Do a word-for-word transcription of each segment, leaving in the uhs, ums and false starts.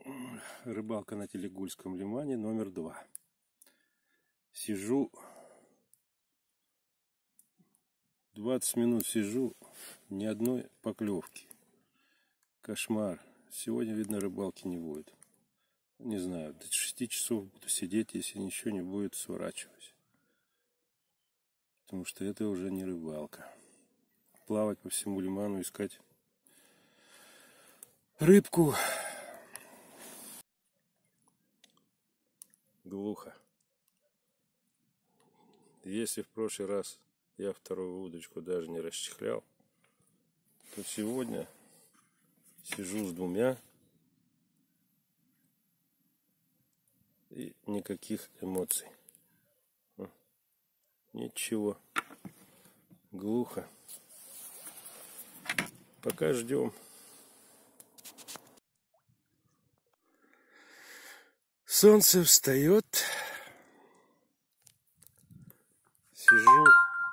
Рыбалка на Телегульском лимане номер два. Сижу, двадцать минут сижу, ни одной поклевки. Кошмар. Сегодня, видно, рыбалки не будет. Не знаю, до шести часов буду сидеть, если ничего не будет, сворачивать. Потому что это уже не рыбалка. Плавать по всему лиману, искать рыбку. Глухо. Если в прошлый раз я вторую удочку даже не расчехлял, то сегодня сижу с двумя и никаких эмоций. Ничего. Глухо. Пока ждем. Солнце встает. Сижу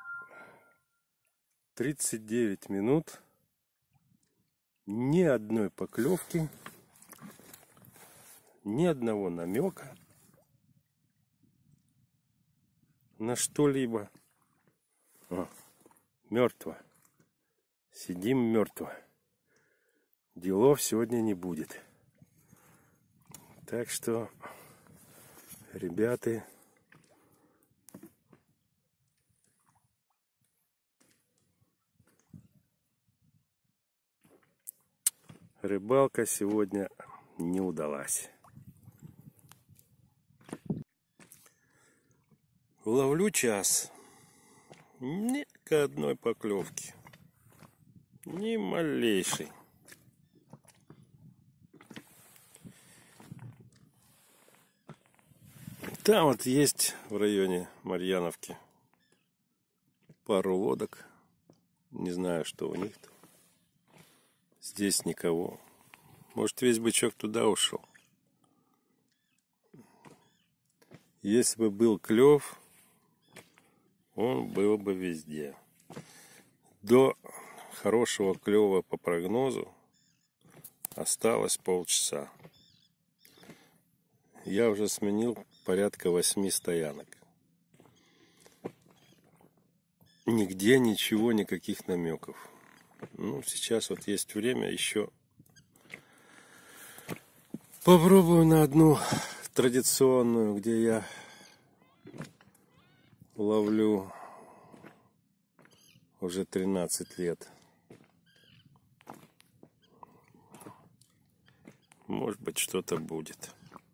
тридцать девять минут. Ни одной поклевки. Ни одного намека на что-либо. Мертво. Сидим мертво. Делов сегодня не будет. Так что, ребята, рыбалка сегодня не удалась. Ловлю час. Ни к одной поклевки. Ни малейшей. Там вот есть в районе Марьяновки пару лодок. Не знаю, что у них там. Здесь никого. Может, весь бычок туда ушел. Если бы был клев, он был бы везде. До хорошего клева по прогнозу осталось полчаса. Я уже сменил порядка восьми стоянок. Нигде ничего, никаких намеков. Ну, сейчас вот есть время еще. Попробую на одну традиционную, где я ловлю уже тринадцать лет. Может быть, что-то будет.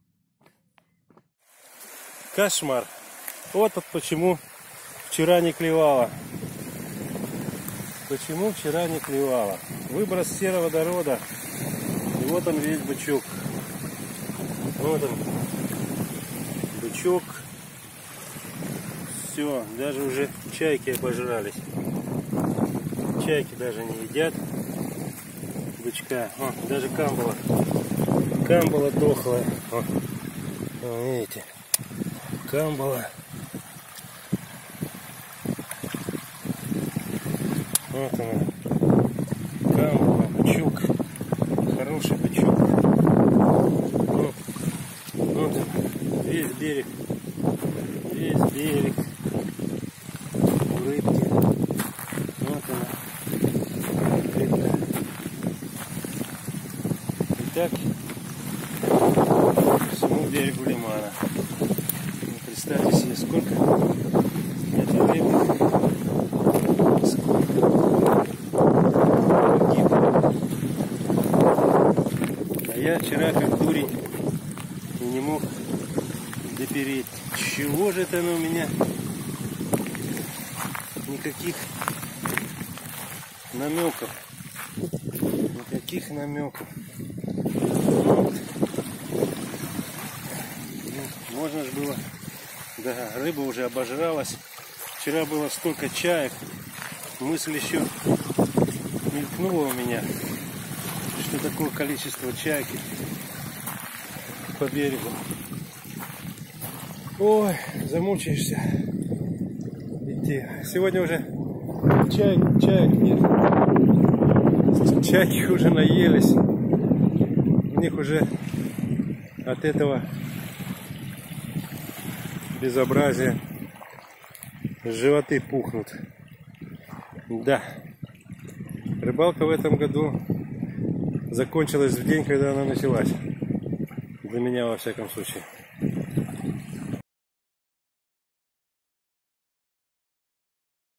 Кошмар. Вот почему вчера не клевало. Почему вчера не клевало? Выброс сероводорода. И вот он весь бычок. Вот он. Бычок. Все, даже уже чайки обожрались. Чайки даже не едят бычка. О, даже камбала. Камбала дохлая. О, о, видите? Камбала. Вот она. Камбала, бычок. Хороший бычок. Вот, вот он. Весь берег. Весь берег. Рыбки. Вот она. Рыбка. Итак, по всему берегу лимана. Представьте себе, сколько это рыбок. Я вчера как дурень и не мог допереть. Чего же это оно у меня? Никаких намеков. Никаких намеков. Вот. Ну, можно же было. Да, рыба уже обожралась. Вчера было столько чаек. Мысль еще мелькнула у меня. Что такое количество чайки по берегу. Ой, замучаешься идти. Сегодня уже чай, чаек нет. Чайки уже наелись. У них уже от этого безобразия животы пухнут. Да, рыбалка в этом году закончилась в день, когда она началась. Для меня, во всяком случае.